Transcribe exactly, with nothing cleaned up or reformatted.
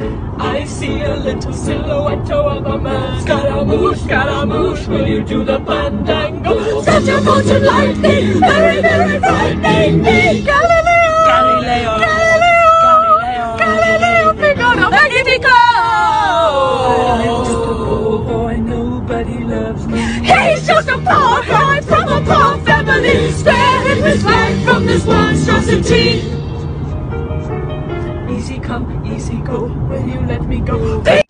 I see a little silhouette of a man. Scaramouche, Scaramouche, will you do the fandango? Such a fortune lightning, very, very frightening me. Galileo, Galileo, Galileo, Galileo, Figaro, Magnifico. I'm just a poor boy, nobody loves me. He's just a poor boy from a poor family, sparing his life from this monstrosity. Easy come, easy go, will you let me go?